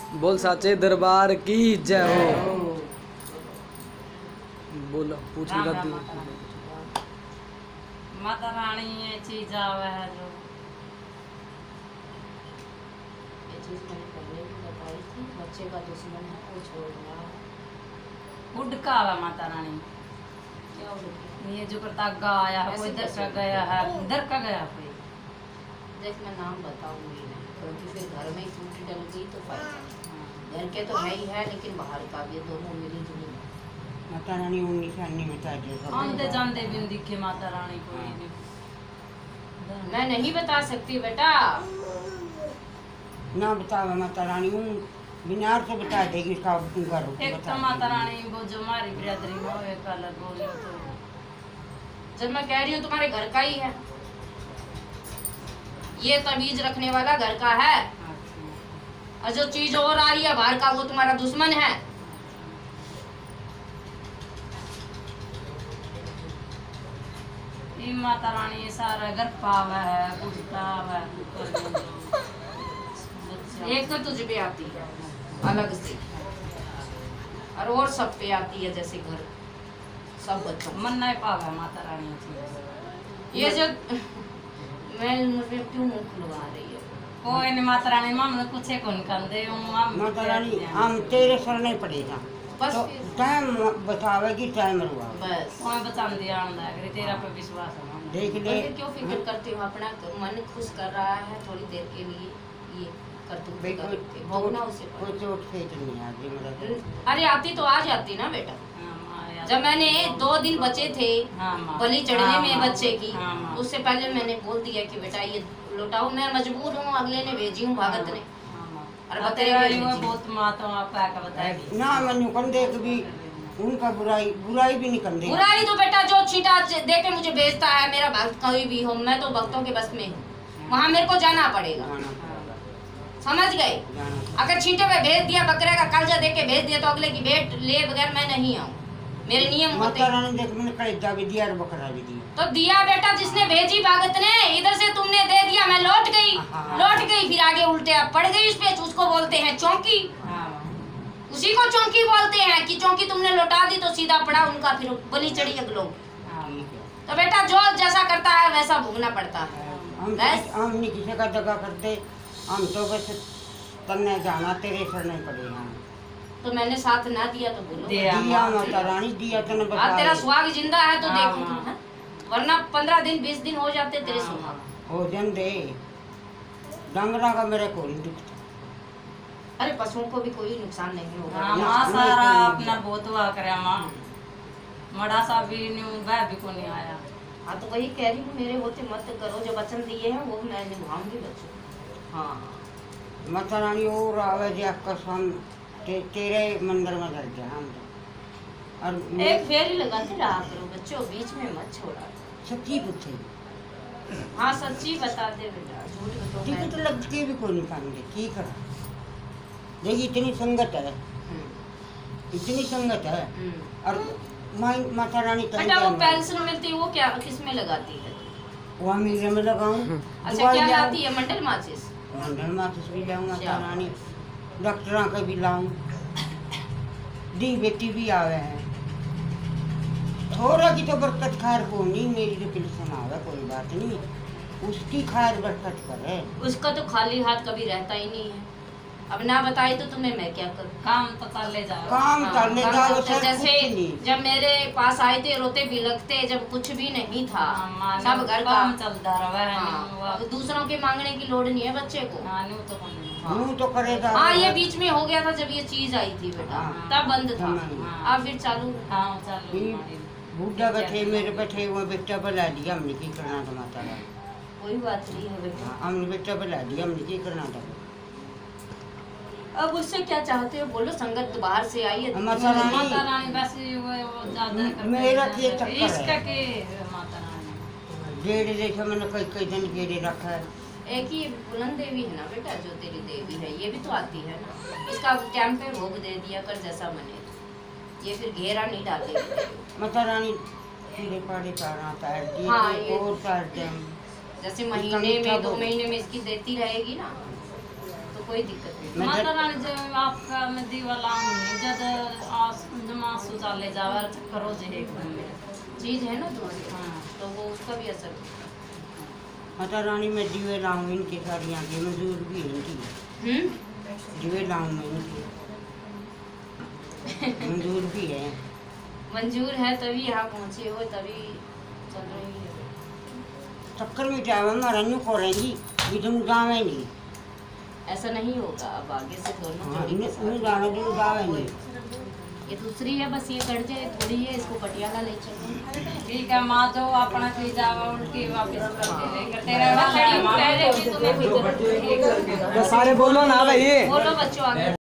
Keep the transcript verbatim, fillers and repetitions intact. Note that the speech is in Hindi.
बोल साचे दरबार की जय हो। बोलो पूछ राम ली राम दी। माता रानी। माता रानी ये चीज आवे है जो ये चीज मैंने पहले भी बताई थी, बच्चे का दुश्मन है वो छोड़ रहा है। उड़ का आवा माता रानी। क्या हो गया? ये जो करता गाया है कोई इधर का गया है इधर का गया कोई। देख मैं नाम बताऊंगी नहीं क्योंकि फिर घर में ही टूटी डल गई तो फायदा। घर के तो है ही है लेकिन बाहर का भी दोनों मिली जुली। माता रानी उन्नीस अन्नी बता दे। आंदे जांदे भी नहीं दिखे माता रानी कोई नहीं। मैं नहीं बता सकती बेटा। ना बतावे माता रानी हूँ बिनार से बता देगी इसका घर एक तो माता रानी वो जो हमारी बिरादरी में हो एक अलग बोली तो जब मैं कह रही हूँ तुम्हारे घर का ही है, ये तमीज रखने वाला घर का है, और जो चीज और आ रही है बाहर का वो तुम्हारा दुश्मन है। ये माता रानी ये सारा घर पावा है कुर्ता है एक तो तुझ पे आती है अलग से और और सब पे आती है जैसे घर सब बच्चों मन नहीं पावा माता रानी चीज। ये जो मैं मुझे क्यों मुंह खुलवा रही है? कोई नहीं माता रानी मामले कुछ है कौन कर दे माता रानी हम तेरे सर नहीं पड़ेगा बस तो फिर- टाइम बतावेगी टाइम रुआ बस कोई बता दिया आंदा अगर तेरा पे विश्वास है देख तो ले फिर क्यों फिक्र करती हूँ? अपना मन खुश कर रहा है थोड़ी देर के लिए, ये कर तू भाई कोई भोगना उसे पर। कोई चोट फेंक नहीं आती मतलब अरे आती तो आ जाती ना बेटा। हाँ, माँ, जब मैंने दो दिन बचे थे हाँ, माँ। बलि चढ़ने हाँ, में माँ। बच्चे की, हाँ, माँ। उससे पहले मैंने बोल दिया कि बेटा ये लौटाओ। मैं मजबूर हूँ, अगले ने भेजी हूँ भागत ने। अरे और बतेरे तेरा भी ये भेजी। बहुत माता आपका का बताएगी ना मैं नुकन देख भी उनका बुराई बुराई भी नहीं कर देगा। बुराई तो बेटा जो छीटा दे के मुझे भेजता है, मेरा भक्त कोई भी हो, मैं तो भक्तों के बस में हूँ, वहाँ मेरे को जाना पड़ेगा। जाना समझ गए? जाना अगर छींटे में भेज दिया, बकरे का कलजा दे के भेज दिया तो अगले की भेंट ले बगैर मैं नहीं आऊँ। मेरे नियम होते माता रानी देख मैंने कलेजा भी दिया और बकरा भी दिया। तो दिया बेटा जिसने भेजी भागत ने, इधर से तुमने दे दिया, मैं लौट गई हाँ। लौट गई फिर आगे उल्टे आप पड़ गई उस पे। उसको बोलते हैं चौकी, उसी को चौकी बोलते हैं कि चौकी तुमने लौटा दी तो सीधा पड़ा उनका, फिर बलि चढ़ी अगलों की। ठीक है तो बेटा जो जैसा करता है वैसा भोगना पड़ता है। हम बस हम नहीं किसी का दगा करते, हम तो बस तन्ने जाना तेरे सर नहीं पड़ेगा। तो मैंने साथ ना दिया तो बोलो। दिया। दिया माता रानी दिया तने आज बता तेरा सुहाग जिंदा है तो हाँ, देखो हाँ। तुम, हैं? वरना पंद्रह दिन बीस दिन हो जाते तेरे हाँ, सुहाग। हो जन दे डंगरा का मेरे को नहीं दिखता। अरे पशुओं को भी कोई नुकसान नहीं होगा। हाँ, ना, माँ नहीं, सारा नहीं, अपना बहुत हुआ करे माँ मड़ा सा भी नहीं वह भी को नहीं आया। हाँ तो वही कह रही हूँ, मेरे होते मत करो, जो वचन दिए हैं वो मैं निभाऊंगी बच्चों को। हाँ माता रानी और आवे जे कसम ते, तेरे मंदिर में कर गया हम तो। और एक मैं फेरी लगाते रहा करो बच्चों, बीच में मत छोड़ा। सच्ची पूछे हाँ सच्ची बता दे बेटा, झूठ बताओ मैं- टिकट लग के भी कोई नहीं पाएंगे की करा। देखिए इतनी संगत है, हम्म, इतनी संगत है हम्म। और माई माता रानी बेटा वो पेंसिल मिलती है वो क्या किस में लगाती है? वहाँ मेरे में लगाऊं अच्छा क्या लाती है? मंडल माचिस। मंडल माचिस भी लाऊं माता अच्छा। रानी, डॉक्टरों का भी लाऊं, दी बेटी भी आवे है। थोड़ा की तो बरकत खैर को नहीं, मेरी तो पिलसन आवे कोई बात नहीं, उसकी खैर बरकत करे। उसका तो खाली हाथ कभी रहता ही नहीं है। अब ना बताई तो तुम्हें मैं क्या करूं? काम तो कर ले जाओ। काम हाँ, करने काम जाओ करते- सर जैसे कुछ नहीं। जब मेरे पास आए थे रोते बिलखते, जब कुछ भी नहीं था, हाँ, माँ, सब घर का। काम चलता रहा है हाँ, अब दूसरों के मांगने की लोड़ नहीं है बच्चे को। हाँ नहीं तो कौन नहीं। हाँ। यूं तो करेगा। हाँ ये बीच में हो गया था जब ये चीज आई थी बेटा, हाँ। तब बंद था। हाँ। अब फिर चालू। हाँ चलो ये हमारी। बूढ़ा बैठे मेरे बैठे वो बेटा बुला दिया, हमने की करना था माता रानी। कोई बात नहीं है बेटा। हाँ, हमने बेटा बुला दिया, हमने की करना था। अब उससे क्या चाहते हो बोलो? संगत तो बाहर से आई है। माता रानी- माता रानी वैसे वो वो ज्यादा करते मेरा हैं। ये चक्कर है। इसका के माता रानी गेड़े देखो मैंने कई कई दिन गेड़े रखा है। एक ही बुलंद देवी है ना बेटा जो तेरी देवी है, ये भी तो आती है ना। इसका टाइम पे भोग दे दिया कर जैसा बने, ये फिर घेरा नहीं डालेगी। माता रानी कीड़े पाड़े पारा तार दिए हाँ, थे ये- और तार टाइम जैसे इसका महीने मीठा में दो भोग। महीने में इसकी देती रहेगी ना, तो कोई दिक्कत नहीं। मैं माता जब- रानी जब आपका में दीवाला हमने जब आस जमासु चाले जावा चक्कर हो जे एक दिन में चीज है ना तुम्हारी, हाँ तो वो उसका भी असर होता माता रानी में दिवे लाऊं इनके सारी आगे मंजूर भी है इनकी, है। हम्म दिवे लाऊं मैं इनकी मंजूर भी है। मंजूर है तभी यहाँ पहुँचे हो, तभी चल रही है। चक्कर में क्या हमारा न्यू को रहेंगी ये तुम गाँव नहीं। ऐसा नहीं होगा, अब आगे से दोनों हाँ जोड़ी के इन्हें साथ उन्हें गाँव नहीं गाँव नहीं। ये दूसरी है, बस ये कट जाए थोड़ी है, इसको पटियाला ले चलो। ठीक है माँ जो अपना की जावा उनकी वापस करके लेकर तेरा मैं वाला खड़ी है हूँ, माँ पहले भी तुम्हें फिक्र तो सारे बोलो ना भाई। बोलो बच्चों आगे।